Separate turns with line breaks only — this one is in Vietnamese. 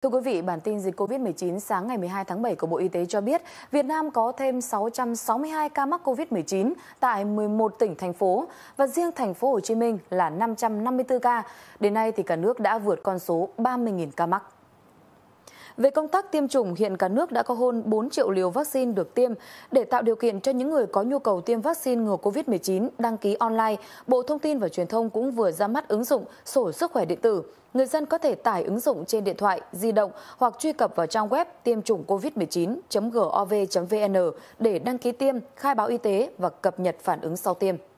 Thưa quý vị, bản tin dịch COVID-19 sáng ngày 12 tháng 7 của Bộ Y tế cho biết Việt Nam có thêm 662 ca mắc COVID-19 tại 11 tỉnh, thành phố và riêng thành phố Hồ Chí Minh là 554 ca. Đến nay thì cả nước đã vượt con số 30.000 ca mắc. Về công tác tiêm chủng, hiện cả nước đã có hơn 4 triệu liều vaccine được tiêm. Để tạo điều kiện cho những người có nhu cầu tiêm vaccine ngừa COVID-19 đăng ký online, Bộ Thông tin và Truyền thông cũng vừa ra mắt ứng dụng sổ sức khỏe điện tử. Người dân có thể tải ứng dụng trên điện thoại, di động hoặc truy cập vào trang web tiêm chủng covid19.gov.vn để đăng ký tiêm, khai báo y tế và cập nhật phản ứng sau tiêm.